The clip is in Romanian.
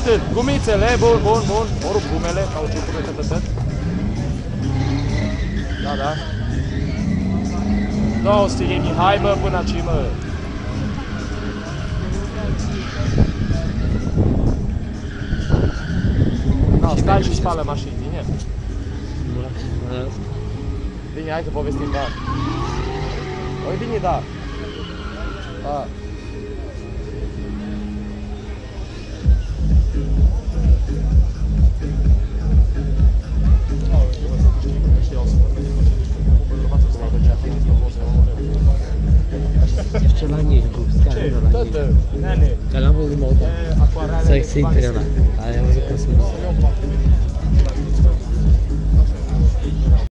atât. Gumițele, bun, bun, bun. O rup gumele, sau ce pune. Da, da. Două stighe Mihai, bă, până aici, mă. No, stai și spală mașini, bine? Bine, hai să povestim, da. Oi, bine, da. Da. Jeszcze na niej był skarny na niej. Nene. Kalamo wymowa. Co chce interna, ale ja może konsumować.